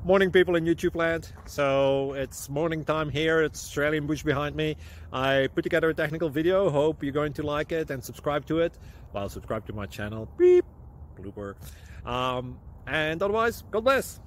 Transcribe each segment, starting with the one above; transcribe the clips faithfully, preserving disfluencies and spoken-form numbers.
Morning, people in YouTube land. So it's morning time here. It's Australian bush behind me. I put together a technical video. Hope you're going to like it and subscribe to it. Well, subscribe to my channel. Beep. Blooper. Um, and otherwise, God bless.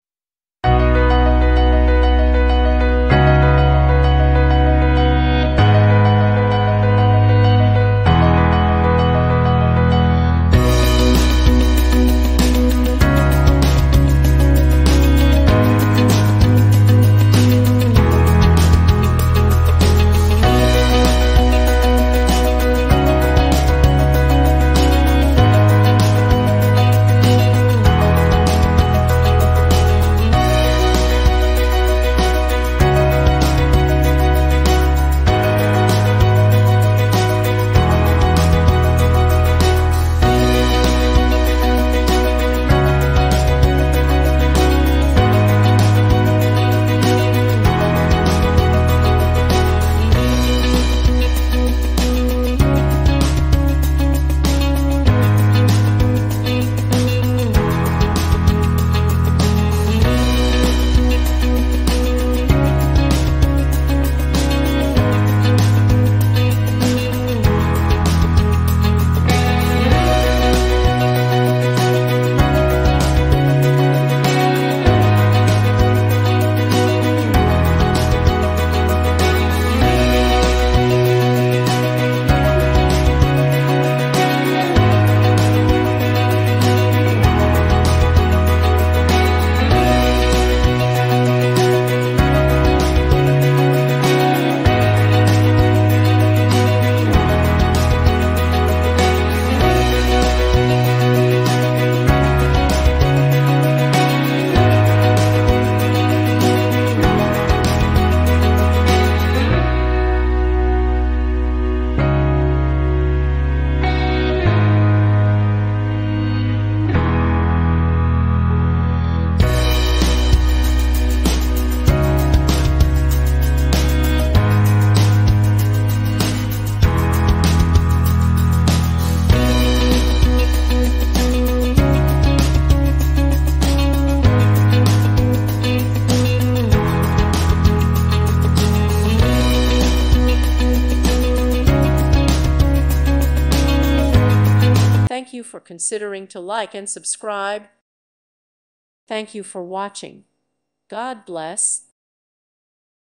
Thank you for considering to like and subscribe. Thank you for watching. God bless.